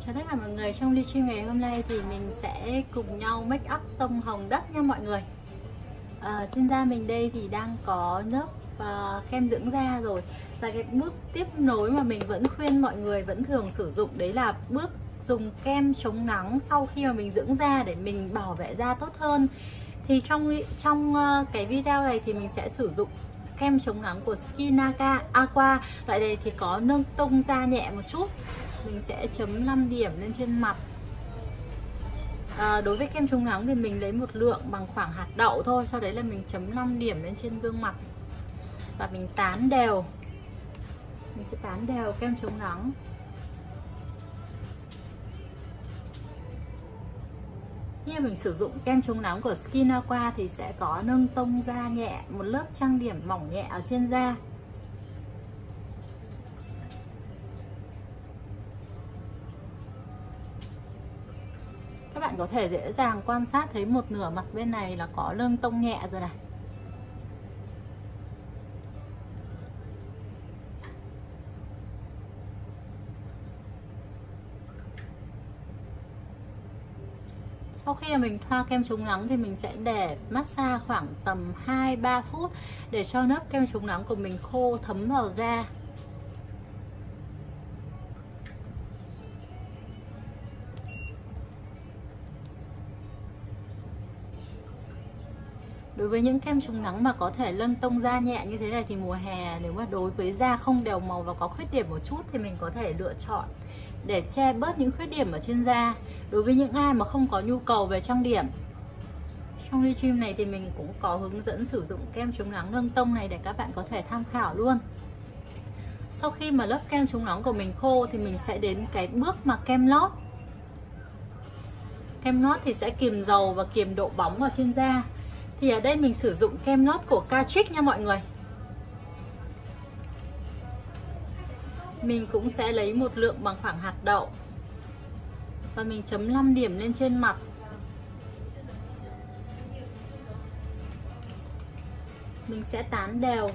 Chào tất cả mọi người, trong livestream ngày hôm nay thì mình sẽ cùng nhau make up tông hồng đất nha mọi người. Trên da mình đây thì đang có lớp kem dưỡng da rồi. Và cái bước tiếp nối mà mình vẫn khuyên mọi người vẫn thường sử dụng đấy là bước dùng kem chống nắng sau khi mà mình dưỡng da để mình bảo vệ da tốt hơn. Thì trong cái video này thì mình sẽ sử dụng kem chống nắng của Skin Aqua. Loại này thì có nâng tông da nhẹ một chút. Mình sẽ chấm 5 điểm lên trên mặt. Đối với kem chống nắng thì mình lấy một lượng bằng khoảng hạt đậu thôi. Sau đấy là mình chấm 5 điểm lên trên gương mặt. Và mình tán đều. Mình sẽ tán đều kem chống nắng. Khi mình sử dụng kem chống nắng của Skin Aqua thì sẽ có nâng tông da nhẹ, một lớp trang điểm mỏng nhẹ ở trên da. Các bạn có thể dễ dàng quan sát thấy một nửa mặt bên này là có nâng tông nhẹ rồi này. Sau khi mình thoa kem chống nắng thì mình sẽ để massage khoảng tầm 2-3 phút để cho lớp kem chống nắng của mình khô thấm vào da. Đối với những kem chống nắng mà có thể nâng tông da nhẹ như thế này thì mùa hè nếu mà đối với da không đều màu và có khuyết điểm một chút thì mình có thể lựa chọn để che bớt những khuyết điểm ở trên da. Đối với những ai mà không có nhu cầu về trang điểm, trong livestream này thì mình cũng có hướng dẫn sử dụng kem chống nắng nâng tông này để các bạn có thể tham khảo luôn. Sau khi mà lớp kem chống nắng của mình khô thì mình sẽ đến cái bước mà kem lót. Kem lót thì sẽ kiềm dầu và kiềm độ bóng ở trên da. Thì ở đây mình sử dụng kem lót của Catrice nha mọi người. Mình cũng sẽ lấy một lượng bằng khoảng hạt đậu. Và mình chấm 5 điểm lên trên mặt. Mình sẽ tán đều.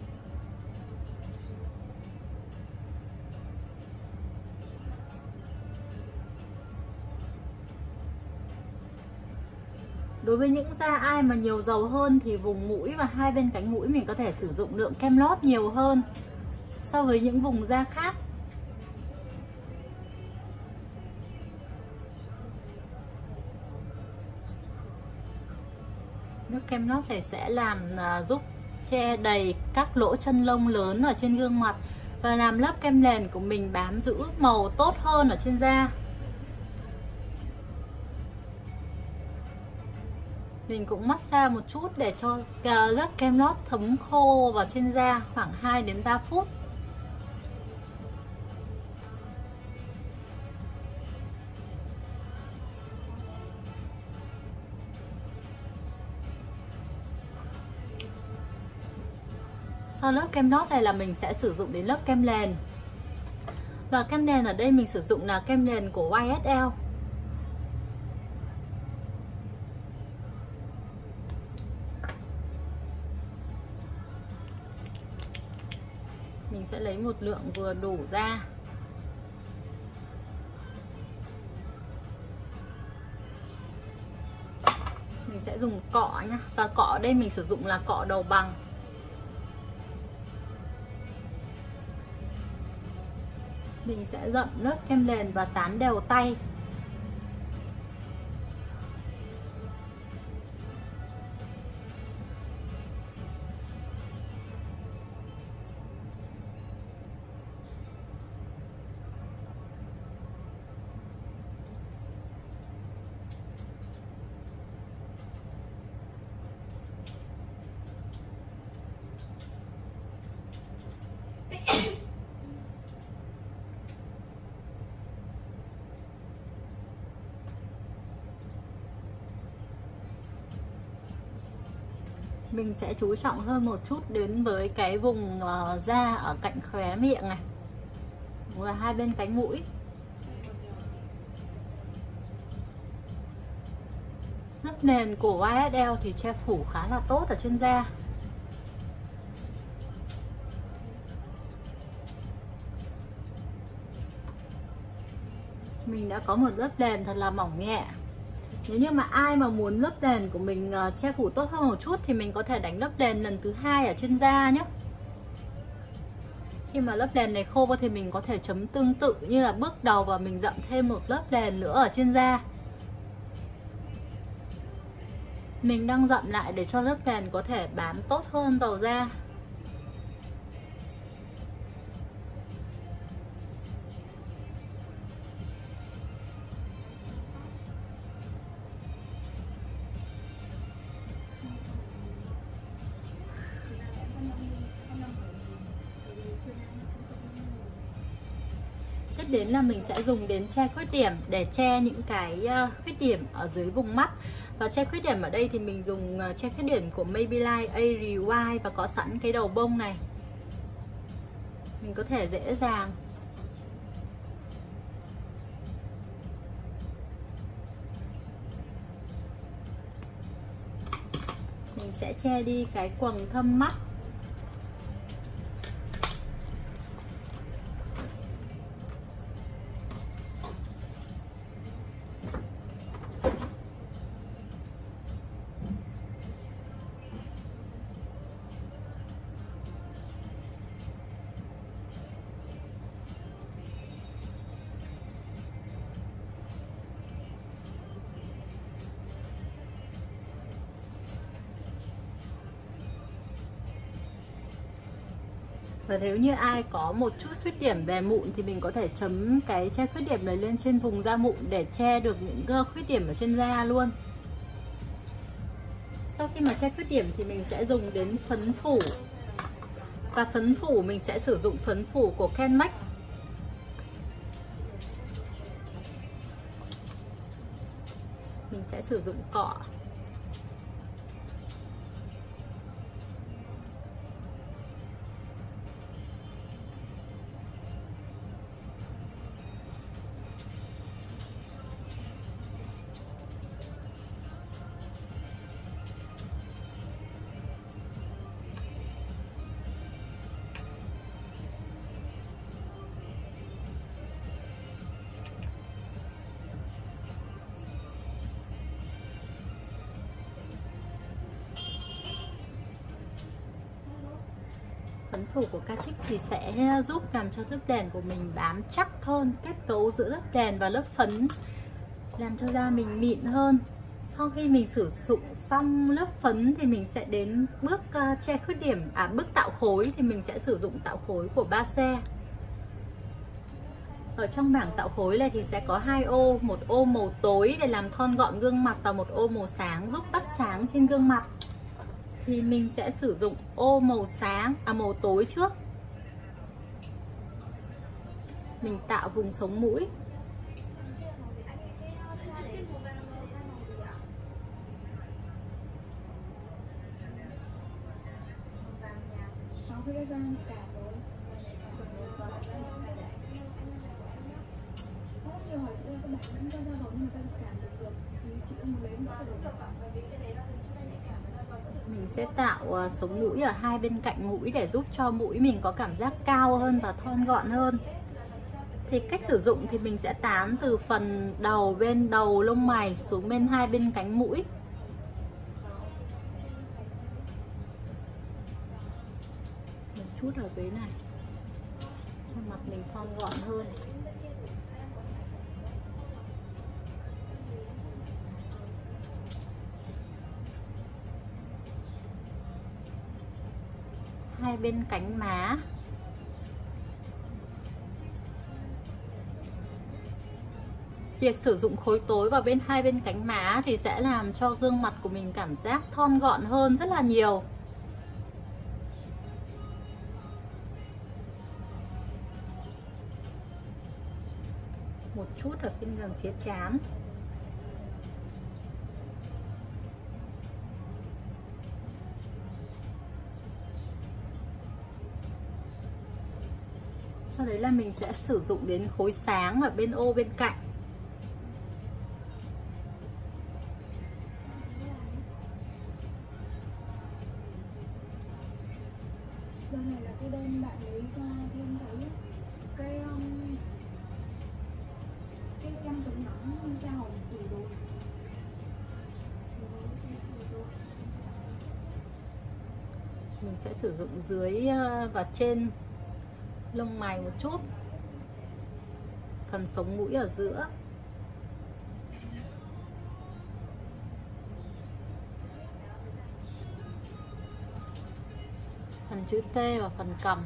Đối với những da ai mà nhiều dầu hơn thì vùng mũi và hai bên cánh mũi mình có thể sử dụng lượng kem lót nhiều hơn so với những vùng da khác. Nước kem lót này sẽ làm giúp che đầy các lỗ chân lông lớn ở trên gương mặt và làm lớp kem nền của mình bám giữ màu tốt hơn ở trên da. Mình cũng massage một chút để cho lớp kem lót thấm khô vào trên da khoảng 2 đến 3 phút. Sau lớp kem lót này là mình sẽ sử dụng đến lớp kem nền. Và kem nền ở đây mình sử dụng là kem nền của YSL. Mình sẽ lấy một lượng vừa đủ ra. Mình sẽ dùng cọ nhá. Và cọ ở đây mình sử dụng là cọ đầu bằng. Mình sẽ dậm lớp kem nền và tán đều tay. Mình sẽ chú trọng hơn một chút đến với cái vùng da ở cạnh khóe miệng này và hai bên cánh mũi. Lớp nền của YSL thì che phủ khá là tốt ở trên da. Mình đã có một lớp nền thật là mỏng nhẹ. Nếu như mà ai mà muốn lớp nền của mình che phủ tốt hơn một chút thì mình có thể đánh lớp nền lần thứ hai ở trên da nhé. Khi mà lớp nền này khô thì mình có thể chấm tương tự như là bước đầu và mình dặm thêm một lớp nền nữa ở trên da. Mình đang dặm lại để cho lớp nền có thể bám tốt hơn vào da. Tiếp đến là mình sẽ dùng đến che khuyết điểm để che những cái khuyết điểm ở dưới vùng mắt. Và che khuyết điểm ở đây thì mình dùng che khuyết điểm của Maybelline Airy White và có sẵn cái đầu bông này. Mình có thể dễ dàng mình sẽ che đi cái quầng thâm mắt. Và nếu như ai có một chút khuyết điểm về mụn thì mình có thể chấm cái che khuyết điểm này lên trên vùng da mụn để che được những khuyết điểm ở trên da luôn. Sau khi mà che khuyết điểm thì mình sẽ dùng đến phấn phủ. Và phấn phủ mình sẽ sử dụng phấn phủ của Kenmax. Mình sẽ sử dụng cọ. Phấn phủ của Catrick thì sẽ giúp làm cho lớp nền của mình bám chắc hơn, kết cấu giữa lớp nền và lớp phấn, làm cho da mình mịn hơn. Sau khi mình sử dụng xong lớp phấn thì mình sẽ đến bước che khuyết điểm, bước tạo khối thì mình sẽ sử dụng tạo khối của Base. Ở trong bảng tạo khối này thì sẽ có 2 ô, một ô màu tối để làm thon gọn gương mặt và một ô màu sáng giúp bắt sáng trên gương mặt. Thì mình sẽ sử dụng ô màu sáng, màu tối trước. Mình tạo vùng sống mũi. Mình sẽ tạo sống mũi ở hai bên cạnh mũi để giúp cho mũi mình có cảm giác cao hơn và thon gọn hơn. Thì cách sử dụng thì mình sẽ tán từ phần đầu, bên đầu lông mày xuống bên hai bên cánh mũi. Một chút ở dưới này cho mặt mình thon gọn hơn. Hai bên cánh má. Việc sử dụng khối tối vào bên hai bên cánh má thì sẽ làm cho gương mặt của mình cảm giác thon gọn hơn rất là nhiều. Một chút ở bên gần phía trán. Sau đấy là mình sẽ sử dụng đến khối sáng ở bên ô bên cạnh. Đây này là cái đơn bạn lấy cho thêm thấy cái Mình sẽ sử dụng dưới và trên lông mày một chút, phần sống mũi ở giữa. Phần chữ T và phần cằm.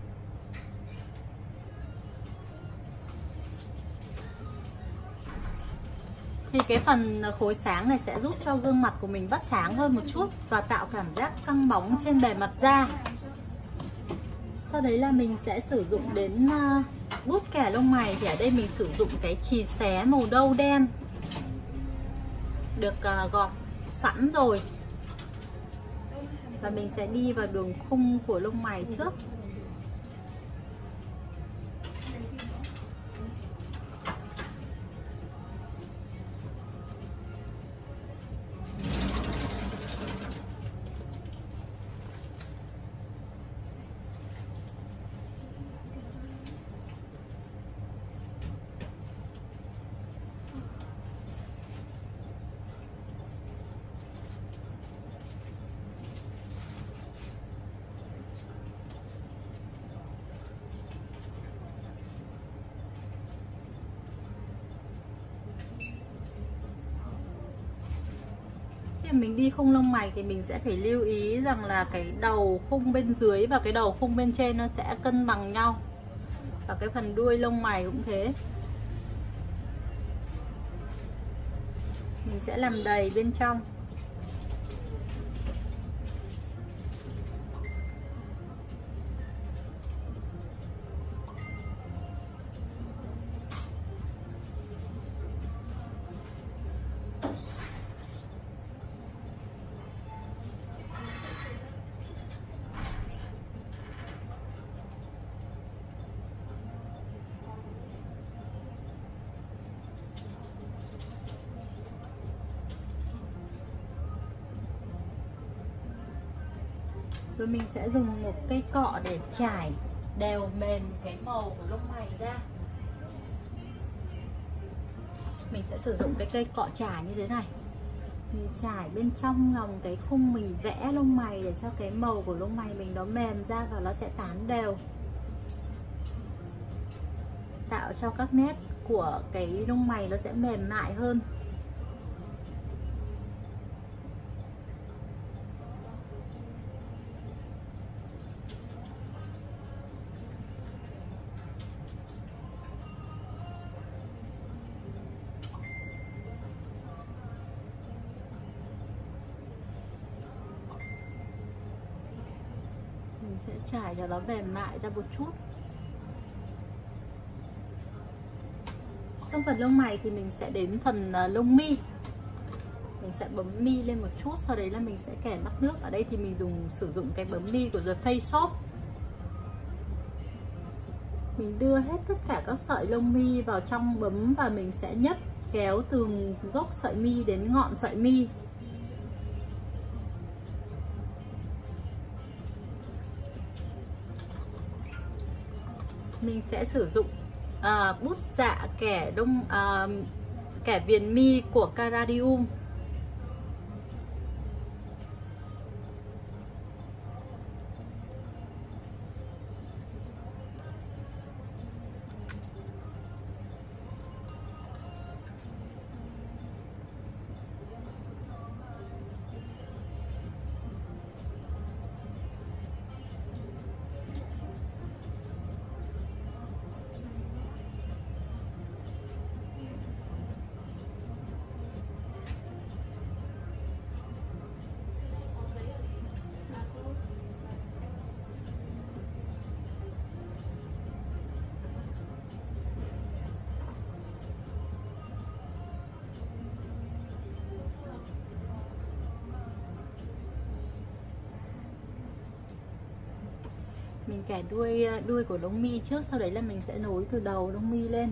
Thì cái phần khối sáng này sẽ giúp cho gương mặt của mình bắt sáng hơn một chút và tạo cảm giác căng bóng trên bề mặt da. Sau đấy là mình sẽ sử dụng đến bút kẻ lông mày. Thì ở đây mình sử dụng cái chì xé màu nâu đen được gọt sẵn rồi. Và mình sẽ đi vào đường khung của lông mày trước. Mình đi khung lông mày thì mình sẽ phải lưu ý rằng là cái đầu khung bên dưới và cái đầu khung bên trên nó sẽ cân bằng nhau. Và cái phần đuôi lông mày cũng thế. Mình sẽ làm đầy bên trong. Rồi mình sẽ dùng một cây cọ để trải đều mềm cái màu của lông mày ra. Mình sẽ sử dụng cái cây cọ trải như thế này. Mình trải bên trong lòng cái khung mình vẽ lông mày để cho cái màu của lông mày mình nó mềm ra và nó sẽ tán đều, tạo cho các nét của cái lông mày nó sẽ mềm mại hơn. Mình sẽ trải cho nó mềm mại ra một chút. Trong phần lông mày thì mình sẽ đến phần lông mi. Mình sẽ bấm mi lên một chút, sau đấy là mình sẽ kẻ mắc nước. Ở đây thì mình sử dụng cái bấm mi của The Face Shop. Mình đưa hết tất cả các sợi lông mi vào trong bấm và mình sẽ nhấc kéo từ gốc sợi mi đến ngọn sợi mi. Mình sẽ sử dụng bút dạ kẻ viền mi của Caradium. Mình kẻ đuôi của lông mi trước, sau đấy là mình sẽ nối từ đầu lông mi lên.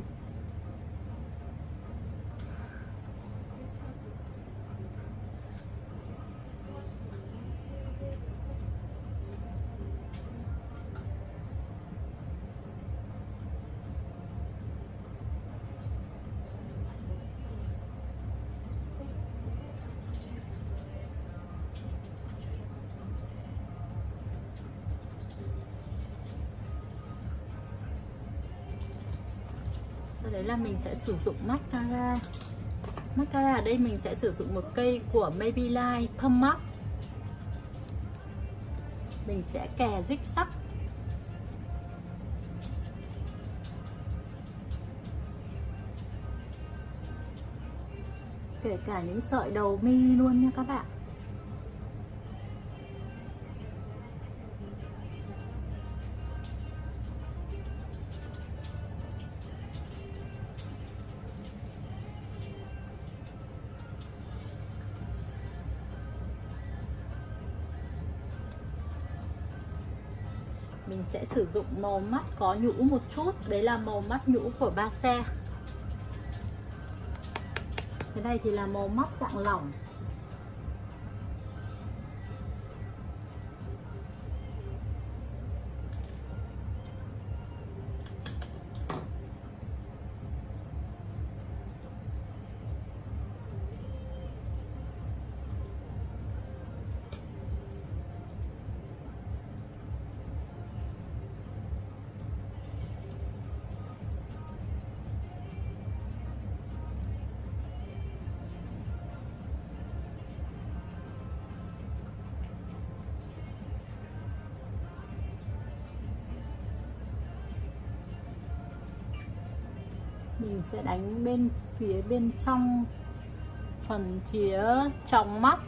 Sau đấy là mình sẽ sử dụng mascara. Mascara ở đây mình sẽ sử dụng một cây của Maybelline Pump Up. Mình sẽ kè zig zag. Kể cả những sợi đầu mi luôn nha các bạn. Mình sẽ sử dụng màu mắt có nhũ một chút. Đấy là màu mắt nhũ của Base. Cái này thì là màu mắt dạng lỏng. Mình sẽ đánh bên trong, phần phía trong mắt.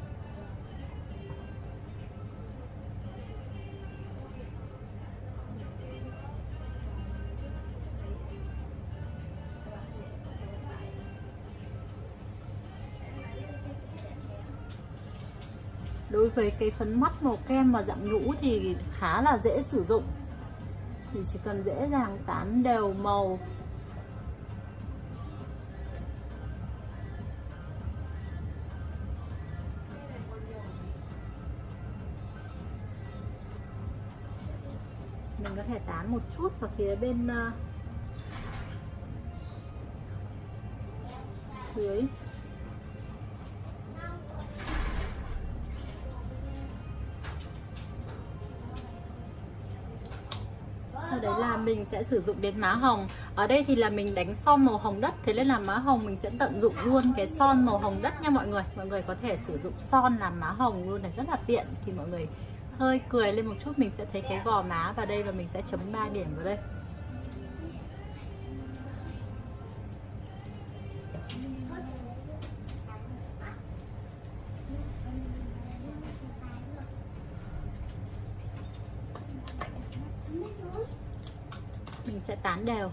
Đối với cái phấn mắt màu kem mà dạng nhũ thì khá là dễ sử dụng. Thì chỉ cần dễ dàng tán đều màu. Mình có thể tán một chút vào phía bên dưới. Sau đấy là mình sẽ sử dụng đến má hồng. Ở đây thì là mình đánh son màu hồng đất, thế nên là má hồng mình sẽ tận dụng luôn cái son màu hồng đất nha mọi người. Mọi người có thể sử dụng son làm má hồng luôn này, rất là tiện. Thì mọi người hơi cười lên một chút mình sẽ thấy cái gò má vào đây, và mình sẽ chấm 3 điểm vào đây. Mình sẽ tán đều.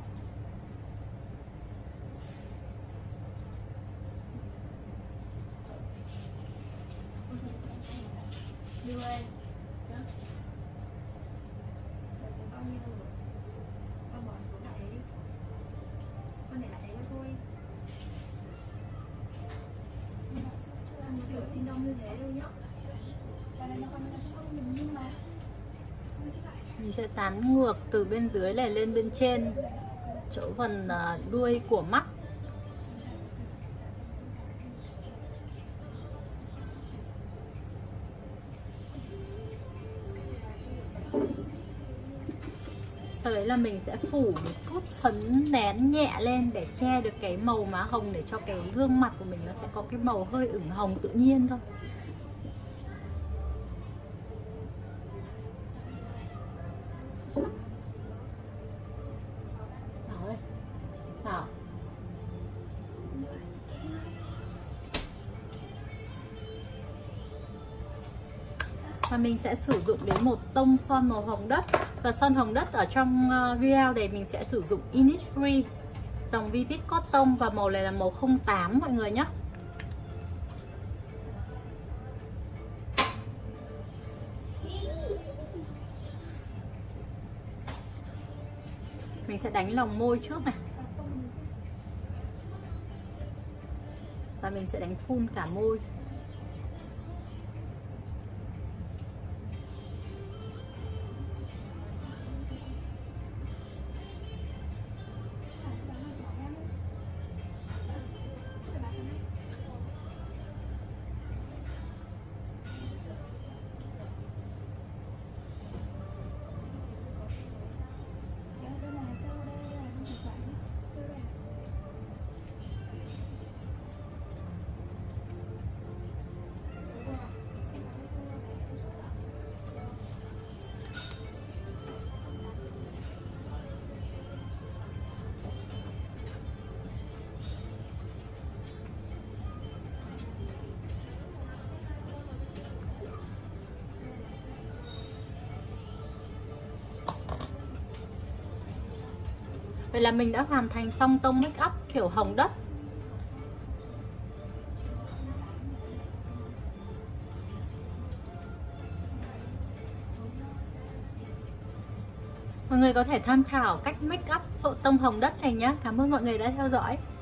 Xin đông như thế đâu nhá. Mình sẽ tán ngược từ bên dưới này lên bên trên, chỗ phần đuôi của mắt. Sau đấy là mình sẽ phủ một chút phấn nén nhẹ lên để che được cái màu má hồng, để cho cái gương mặt của mình nó sẽ có cái màu hơi ửng hồng tự nhiên thôi. Nào. Và mình sẽ sử dụng đến một tông son màu hồng đất. Và son hồng đất ở trong video này mình sẽ sử dụng Innisfree dòng Vivid Cotton, và màu này là màu 08 mọi người nhé. Mình sẽ đánh lòng môi trước này. Và mình sẽ đánh full cả môi. là mình đã hoàn thành xong tông make up kiểu hồng đất. Mọi người có thể tham khảo cách make up tông hồng đất này nhé. Cảm ơn mọi người đã theo dõi.